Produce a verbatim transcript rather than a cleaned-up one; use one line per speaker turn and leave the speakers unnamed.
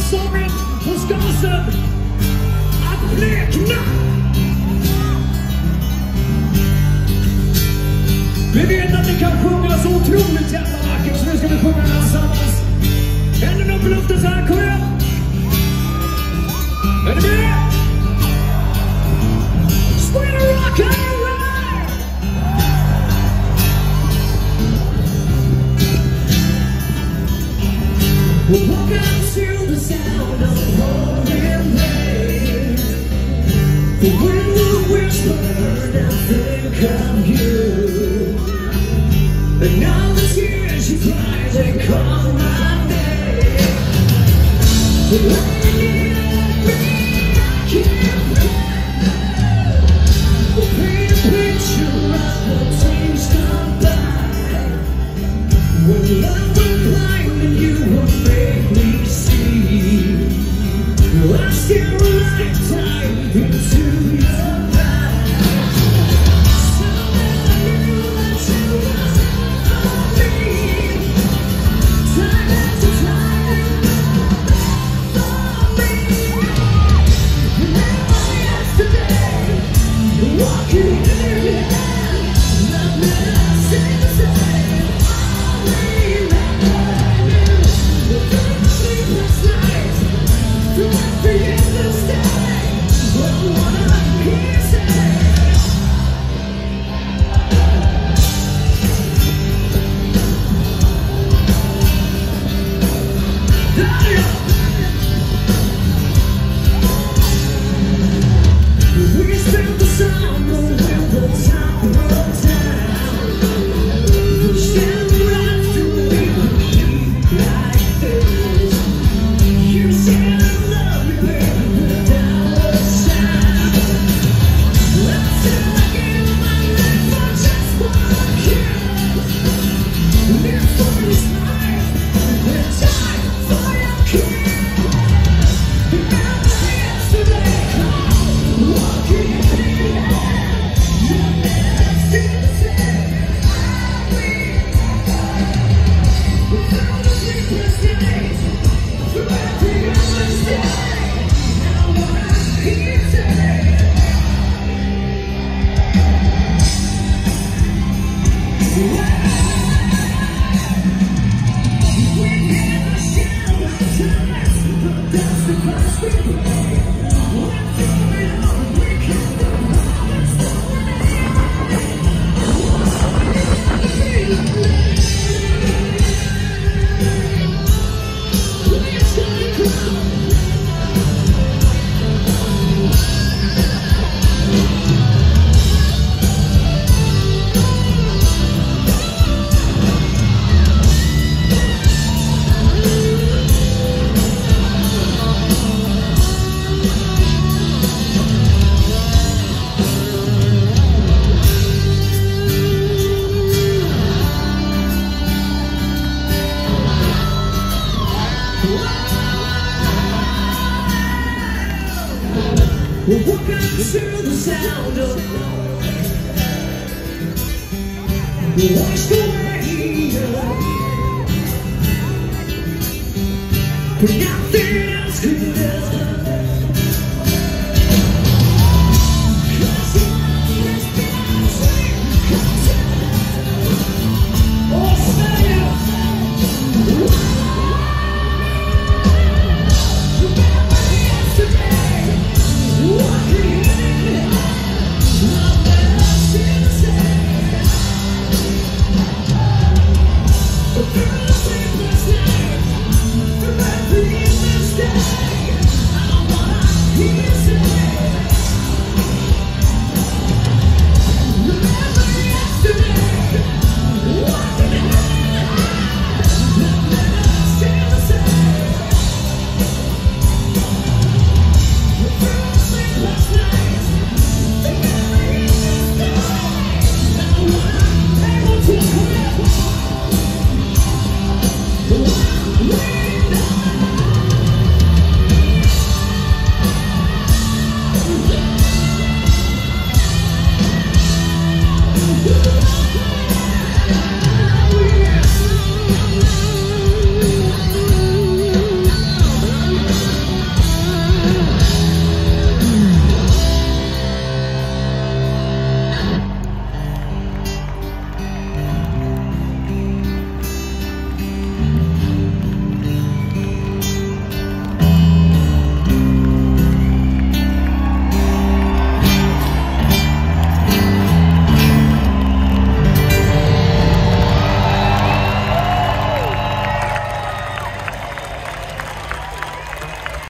sången på Skansen att blekna. Vi vet att ni kan sjunga så otroligt jävla vackert, så nu ska vi sjunga den tillsammans. Händerna upp i luften så här, kom igen. Är ni med? Swing and rock and ride. Welcome to the sound of holding pain. The wind will whisper and think of you. And now the tears you cry, they call my name. But when you need me, I can't remember. Paint a picture of the days gone by, when love will blind and you will make me see. I still a lifetime into your eyes. So that I knew that you was for me. Time after time, for me. Now yesterday, walking hand in hand, love never stayed the same. All remember you, the sleepless nights, the every endless day. But what I hear say. We spent the summer with the top rolled down. You stand right through me like this. You said I love you, baby, without a sound. I said I gave my life for just one kiss. Live for your smile and die for your kiss. Remember yesterday, walking hand in hand, you'll never see the same. Without the sleepless nights, through every endless day. Now what I hear say. We never share our times, but that's the price we pay. Went through it all, we can go home. Please don't cry. Welcome to the sound of wash away, but nothing else could ever.